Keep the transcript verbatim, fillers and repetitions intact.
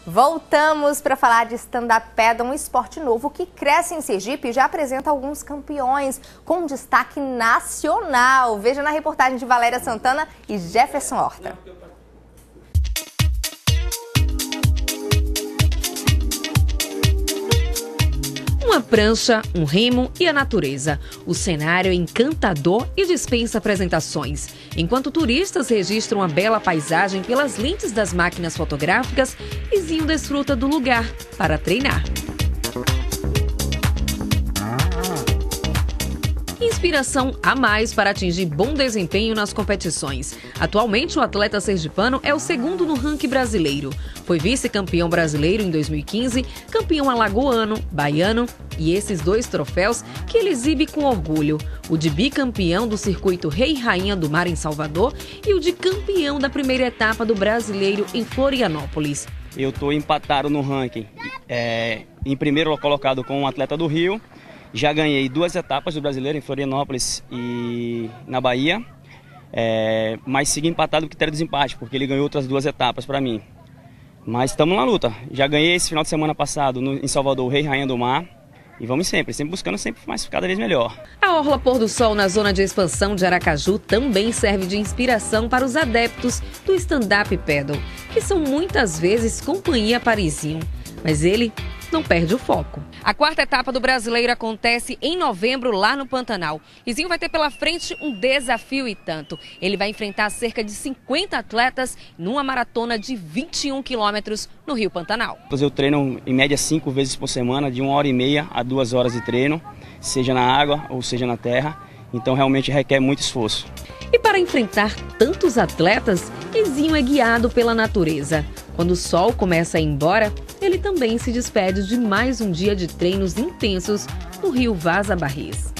Voltamos para falar de stand-up paddle, um esporte novo que cresce em Sergipe e já apresenta alguns campeões com destaque nacional. Veja na reportagem de Valéria Santana e Jefferson Horta. Uma prancha, um remo e a natureza. O cenário é encantador e dispensa apresentações. Enquanto turistas registram a bela paisagem pelas lentes das máquinas fotográficas, Izinho desfruta do lugar para treinar. Inspiração a mais para atingir bom desempenho nas competições. Atualmente, o atleta sergipano é o segundo no ranking brasileiro. Foi vice-campeão brasileiro em dois mil e quinze, campeão alagoano, baiano e esses dois troféus que ele exibe com orgulho. O de bicampeão do circuito Rei e Rainha do Mar em Salvador e o de campeão da primeira etapa do Brasileiro em Florianópolis. Eu estou empatado no ranking, é, em primeiro colocado com um atleta do Rio. Já ganhei duas etapas do Brasileiro em Florianópolis e na Bahia, é, mas segui empatado porque teve desempate, porque ele ganhou outras duas etapas para mim. Mas estamos na luta. Já ganhei esse final de semana passado no, em Salvador, o Rei e Rainha do Mar. E vamos sempre, sempre buscando sempre mais, cada vez melhor. A Orla Pôr do Sol na zona de expansão de Aracaju também serve de inspiração para os adeptos do stand-up paddle, que são muitas vezes companhia para Izinho. Mas ele não perde o foco. A quarta etapa do Brasileiro acontece em novembro lá no Pantanal. Izinho vai ter pela frente um desafio e tanto. Ele vai enfrentar cerca de cinquenta atletas numa maratona de vinte e um quilômetros no Rio Pantanal. Eu treino em média cinco vezes por semana, de uma hora e meia a duas horas de treino, seja na água ou seja na terra. Então realmente requer muito esforço. E para enfrentar tantos atletas, Izinho é guiado pela natureza. Quando o sol começa a ir embora, ele também se despede de mais um dia de treinos intensos no Rio Vaza Barris.